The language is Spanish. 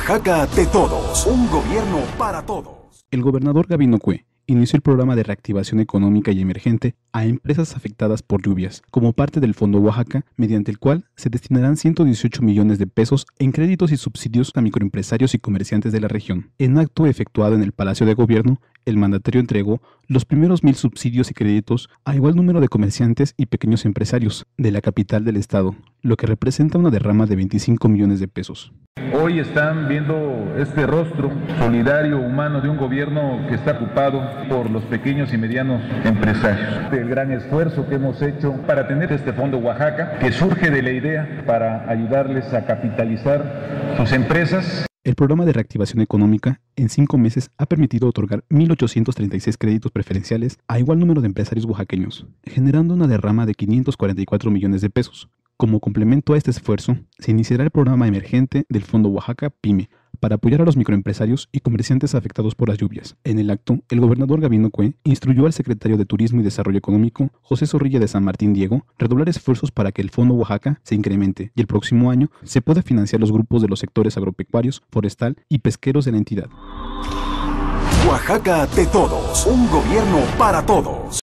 Oaxaca de todos, un gobierno para todos. El gobernador Gabino Cue inició el programa de reactivación económica y emergente a empresas afectadas por lluvias, como parte del Fondo Oaxaca, mediante el cual se destinarán 118 millones de pesos en créditos y subsidios a microempresarios y comerciantes de la región. En acto efectuado en el Palacio de Gobierno, el mandatario entregó los primeros 1,000 subsidios y créditos a igual número de comerciantes y pequeños empresarios de la capital del estado, lo que representa una derrama de 25 millones de pesos. Hoy están viendo este rostro solidario, humano, de un gobierno que está ocupado por los pequeños y medianos empresarios. El gran esfuerzo que hemos hecho para tener este Fondo Oaxaca, que surge de la idea para ayudarles a capitalizar sus empresas. El programa de reactivación económica en 5 meses ha permitido otorgar 1,836 créditos preferenciales a igual número de empresarios oaxaqueños, generando una derrama de 544 millones de pesos. Como complemento a este esfuerzo, se iniciará el programa emergente del Fondo Oaxaca PYME para apoyar a los microempresarios y comerciantes afectados por las lluvias. En el acto, el gobernador Gabino Cue instruyó al secretario de Turismo y Desarrollo Económico, José Zorrilla de San Martín Diego, redoblar esfuerzos para que el Fondo Oaxaca se incremente y el próximo año se pueda financiar los grupos de los sectores agropecuarios, forestal y pesqueros de la entidad. Oaxaca de todos, un gobierno para todos.